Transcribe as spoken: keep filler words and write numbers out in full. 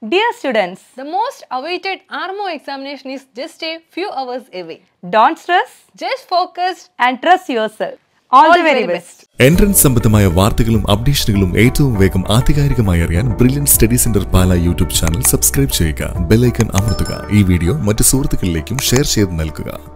Dear students, the most awaited R M O examination is just a few hours away. don't stress, Just focus and trust yourself. All, All the very best. Entrance സംബന്ധമായ വാർത്തകളും അപ്ഡേഷനുകളും ഏറ്റവും വേഗം ആധികാരികമായി അറിയാൻ brilliant study centre Pala YouTube channel subscribe ചെയ്യുക. Bell icon അമർത്തുക. ഈ വീഡിയോ മറ്റ് സുഹൃത്തുക്കളിലേക്കും ഷെയർ ചെയ്ത് നൽകുക.